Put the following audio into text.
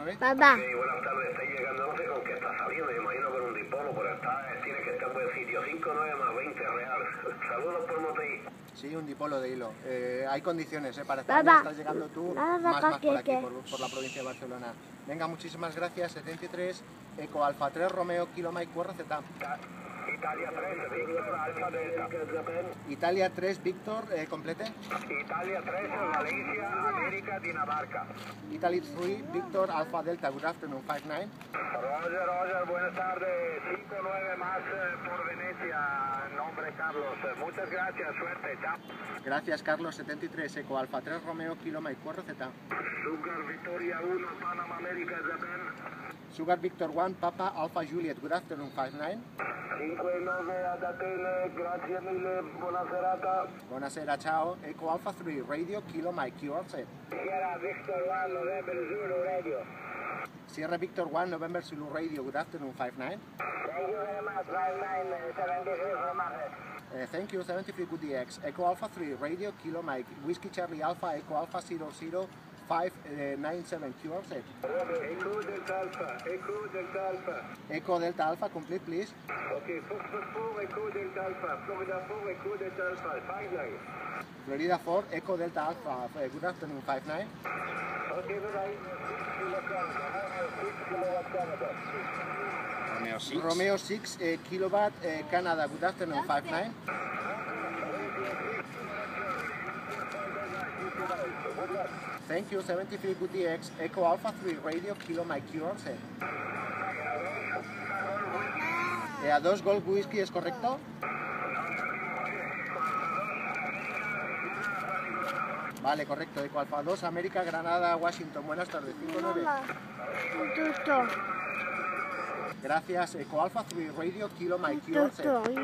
59. Papá. Sí, buenas tardes, estoy llegando, no sé con qué está saliendo, me imagino con un dipolo, pero tiene que estar en buen sitio, 59 más 20 real. Saludos por Moteí. Sí, un dipolo de hilo. Hay condiciones, para Papá. España estás llegando tú Nada, más por aquí, ¿qué? por la provincia de Barcelona. Venga, muchísimas gracias. 73, Eco Alfa 3, Romeo, Kilo Mike QRZ. Italia 3, Víctor, Alfa Delta. Italia 3, Víctor, complete. Italia 3, Galicia, América, Dinamarca. Italy 3, Víctor, Alfa Delta, good afternoon, 59. Roger, buenas tardes, 59 más por Venecia, nombre Carlos. Muchas gracias, suerte, chao. Gracias, Carlos. 73, Eco Alfa 3, Romeo, Kilo Mike QRZ. Sugar Victoria 1, Panama, América, Japan. Sugar Victor 1, Papa, Alfa Juliet, good afternoon, 59. 59 ad Atene, grazie mille, buona serata. Buonasera, ciao. Eco Alfa 3, Radio, Kilo Mike QRZ. Sierra Victor 1, November Zulu Radio. Sierra Victor 1, November Zulu Radio, good afternoon, 59. Thank you very much, 5973 for Margaret. Thank you, 73 good DX. Eco Alpha 3, Radio, Kilo Mike, Whiskey Charlie Alpha, Eco Alpha 00597 QRZ. Echo Delta Alpha, Echo Delta Alpha. Eco Delta Alpha, complete please. Okay, Fox 4, Echo Delta Alpha, Florida 4, Echo Delta Alpha, 59. Florida 4, Eco Delta Alpha, good afternoon, 59. Okay, bye-bye. Romeo 6. Romeo 6, Kilowatt, Canada, good afternoon, 59. Thank you, 73 good DX. Eco Alpha 3, Radio, Kilo Mike QRZ. A 2 Gold Whisky, ¿es correcto? Vale, correcto. Eco Alfa 2, América, Granada, Washington. Buenas tardes. 59. Mamá. Un tuto. Gracias. Eco Alfa 3, Radio, Kilo Mike Un QRZ. tuto.